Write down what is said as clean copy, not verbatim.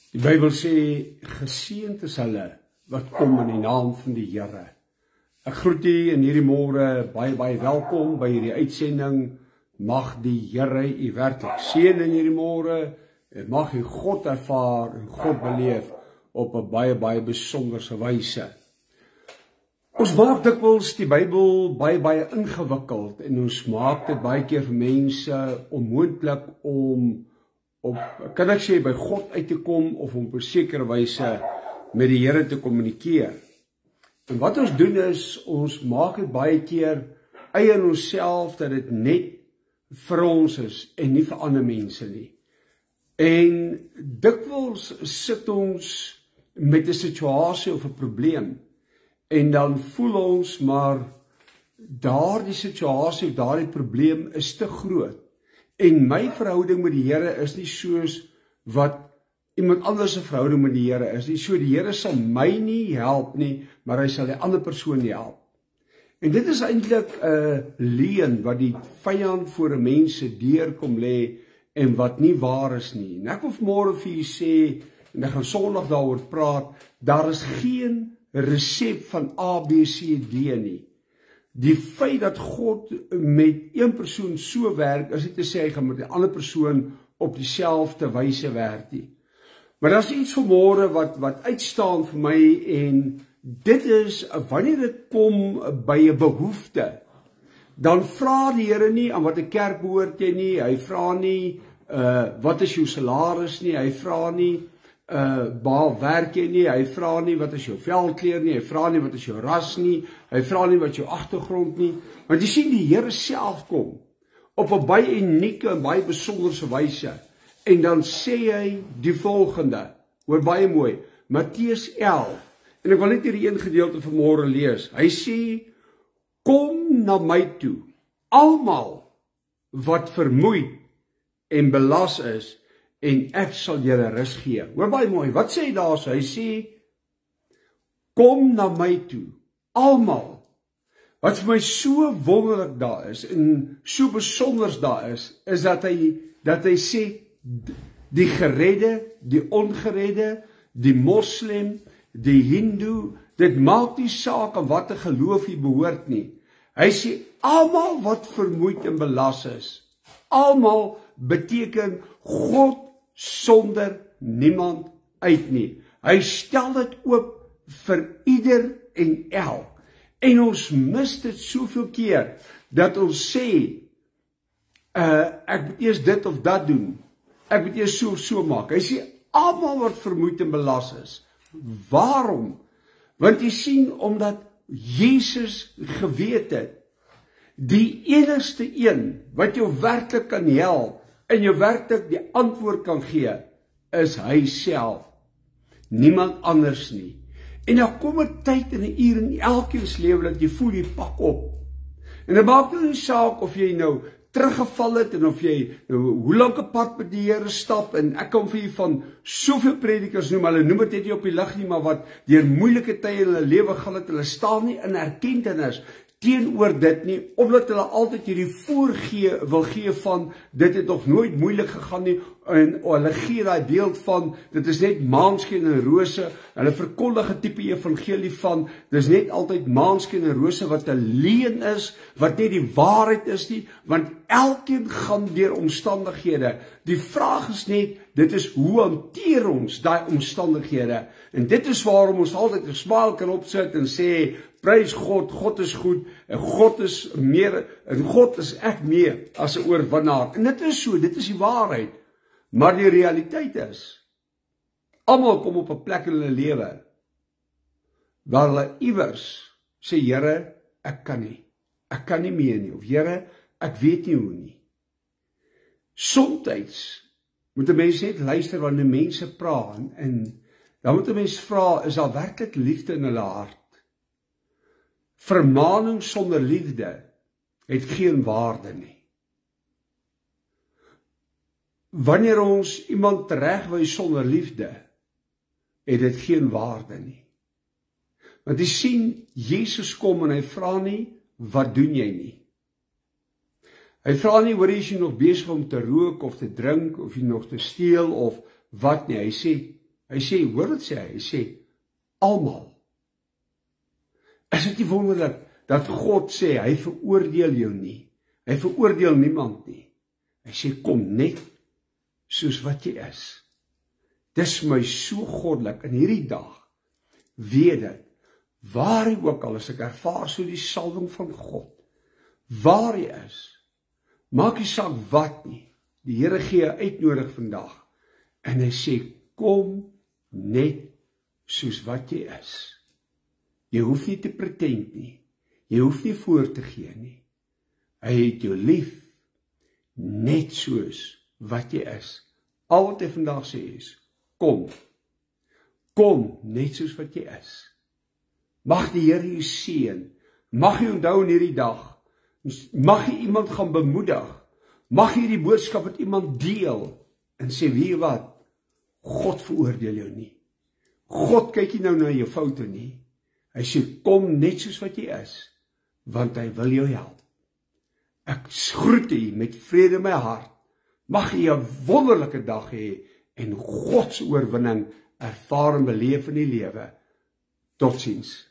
Die Bybel sê, geseënd is hulle wat kom in die naam van die Here. Ek groet u in hierdie môre, baie welkom by hierdie uitsending. Mag die Here u werklik seën in hierdie môre, en mag u God ervaar en God beleef op 'n baie besonderse wyse. Ons maak dikwels die Bybel baie ingewikkeld en ons maak dit baie keer vir mense onmoontlik om kan ek sê by God uit te kom of om op 'n sekere wyse met die Here te kommunikeer. En wat ons doen is, ons maak dit baie keer eie in onsself dat dit net vir ons is en nie vir ander mense nie. En dikwels sit ons met 'n situasie of 'n probleem en dan voel ons maar daardie situasie of daardie probleem is te groot. En my verhouding met die Here is nie soos wat iemand anders se verhouding met die Here is nie. So die Here sal my nie help nie, maar hy sal die ander persoon help. En dit is eintlik 'n leuen wat die vyand voor 'n mens se deur kom lê en wat nie waar is nie. En ek wil vanmôre vir u sê, en ek gaan Sondag daaroor praat, daar is geen resep van A, B, C, D nie. Die feit dat God met een persoon so werk, is nie te sê hy gaan met die ander persoon op dieselfde wyse werk nie. Maar daar is iets vanmôre wat uitstaan vir my, en dit is, wanneer dit kom by 'n behoefte, dan vra die Here nie aan watter kerk behoort jy nie, hy vra nie wat is jou salaris nie, hy vra nie waar werk jy nie, hy vra nie wat is jou velkleur nie, hy vra nie wat is jou ras nie, hy vra nie wat jou agtergrond nie, want jy sien die Here self kom op 'n baie unieke en baie besonderse wyse, en dan sê hy die volgende, hoor baie mooi, Matteus 11, en ek wil net hierdie een gedeelte vanmôre lees. Hy sê, kom na my toe, almal wat vermoeid en belas is, en ek sal julle rus gee. Hoor baie mooi, wat sê hy daar so? Hy sê, kom na my toe, almal. Wat vir my so wonderlik daar is, en so besonders daar is dat hy sê, die geredde, die ongeredde, die moslim, die hindoe, dit maak nie saak aan watter geloof jy behoort nie. Hy sê, almal wat vermoeid en belas is, almal beteken God sonder niemand uit nie. Hy stel dit oop vir ieder en elk. En ons mis dit soveel keer, dat ons sê, ek moet eers dit of dat doen, ek moet eers so of so maak. Hy sê, almal wat vermoeid en belas is. Waarom? Want jy sien, omdat Jesus geweet het, die enigste een wat jou werklik kan help, en jou werklik die antwoord kan gee, is hy self. Niemand anders nie. En dan kom 'n tyd en 'n uur in elkeen se lewe dat jy voel jy pak op. En dit maak nie saak of jy nou teruggeval het, en of jy hoe lank 'n pad met die Here stap, en ek kan vir jy van soveel predikers noem, hulle noem dit net nie op die lig nie, maar wat deur moeilike tye in hulle lewe gaan het, hulle staan nie in erkenning teenoor dit nie, omdat hulle altyd hierdie wil gee van, dit het nog nooit moeilik gegaan nie, en hulle gee daai beeld van, dit is net maanskyn en rose, hulle verkondig 'n tipe evangelie van, dis net altyd maanskyn en rose, wat 'n leuen is, wat nie die waarheid is nie, want elkeen gaan deur omstandighede. Die vraag is net, dit is hoe hanteer ons daai omstandighede, en dit is waarom ons altyd 'n smaal kan opsit en sê, prys God, God is goed, en God is meer, en God is ek meer as 'n oorwinnaar. En dit is so, dit is die waarheid. Maar die realiteit is, almal kom op 'n plek in hulle lewe, waar hulle iewers sê, Here, ek kan nie meer nie, of Here, ek weet nie hoe nie. Somtyds moet 'n mens net luister wanneer mense praat, en dan moet 'n mens vra, is daar werklik liefde in hulle hart? Vermaning sonder liefde het geen waarde nie. Wanneer ons iemand teregwys sonder liefde, het dit geen waarde nie. Want jy sien, Jesus kom en hy vra nie, wat doen jy nie? Hy vra nie, hoor, is jy nog besig om te rook of te drink, of jy nog te steel of wat nie. Hy sê, Hy sê, hoor wat sê hy? Hy sê, almal. Is dit nie wonderlik dat God sê, hy veroordeel jou nie. Hy veroordeel niemand nie. Hy sê, kom net soos wat jy is. Dis my so goddelik in hierdie dag, weet dit, waar jy ook al is, ek ervaar so die salwing van God, waar jy is, maak nie saak wat nie, die Here gee 'n uitnodig vandag, en hy sê, kom net soos wat jy is. Jy hoef nie te pretend nie, jy hoef nie voor te gee nie. Hy het jou lief, net soos wat jy is. Al wat hy vandag sê is, kom net soos wat jy is. Mag die Here jou seën, mag jy onthou in hierdie dag, mag jy iemand gaan bemoedig, mag jy die boodskap met iemand deel, en sê, weet jy wat, God veroordeel jou nie. God kyk nie nou na jou foute nie. Hy sê, kom net soos wat jy is, want hy wil jou help. Ek groet u met vrede in my hart. Mag jy 'n wonderlike dag hê en God se oorwinning ervaar en beleef in die lewe. Totsiens.